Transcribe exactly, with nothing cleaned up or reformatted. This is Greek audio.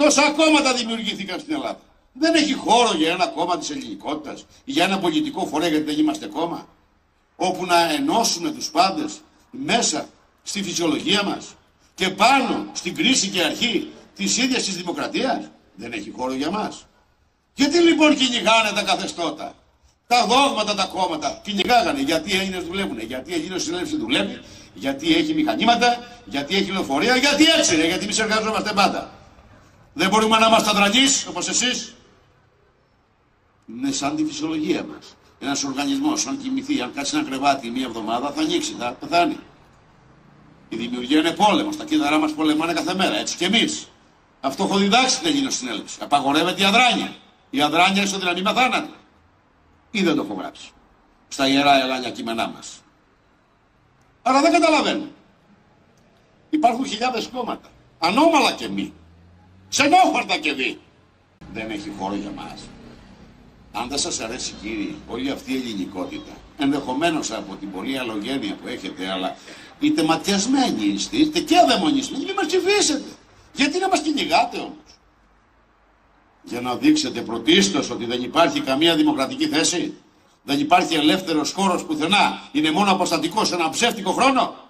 Τόσα κόμματα δημιουργήθηκαν στην Ελλάδα. Δεν έχει χώρο για ένα κόμμα της ελληνικότητας ή για ένα πολιτικό φορέα, γιατί δεν είμαστε κόμμα, όπου να ενώσουμε τους πάντες μέσα στη φυσιολογία μας και πάνω στην κρίση και αρχή της ίδιας της δημοκρατίας. Δεν έχει χώρο για μας. Γιατί λοιπόν κυνηγάνε τα καθεστώτα, τα δόγματα, τα κόμματα? Κυνηγάγανε γιατί οι Έλληνες δουλεύουν, γιατί η Ελληνική Συνέλευση δουλεύει, γιατί έχει μηχανήματα, γιατί έχει λεωφορεία, γιατί έτσι είναι, γιατί εμείς εργαζόμαστε πάντα. Δεν μπορούμε να είμαστε αδρανείς όπως εσείς. Είναι σαν τη φυσιολογία μας. Ένας οργανισμός, αν κοιμηθεί, αν κάτσει ένα κρεβάτι μία εβδομάδα, θα ανοίξει, θα πεθάνει. Η δημιουργία είναι πόλεμος. Τα κύτταρά μας πολεμάνε κάθε μέρα, έτσι κι εμείς. Αυτό έχω διδάξει την Ελληνική Συνέλευση. Απαγορεύεται η αδράνεια. Η αδράνεια ισοδυναμεί με θάνατο. Ή δεν το έχω γράψει στα ιερά ελάνια κείμενά μας. Άρα δεν καταλαβαίνω. Υπάρχουν χιλιάδες κόμματα. Ανώμαλα και μη. Ξενόφαρτα και δι. Δεν έχει χώρο για μας. Αν δεν σας αρέσει, κύριοι, όλη αυτή η ελληνικότητα, ενδεχομένως από την πολλή αλλογένεια που έχετε, αλλά είτε ματιασμένοι είστε, είτε και αδαιμονισμένοι, μην μας ψηφίσετε. Γιατί να μας κυνηγάτε όμως? Για να δείξετε πρωτίστως ότι δεν υπάρχει καμία δημοκρατική θέση, δεν υπάρχει ελεύθερος χώρος πουθενά, είναι μόνο αποστατικό σε ένα ψεύτικο χρόνο.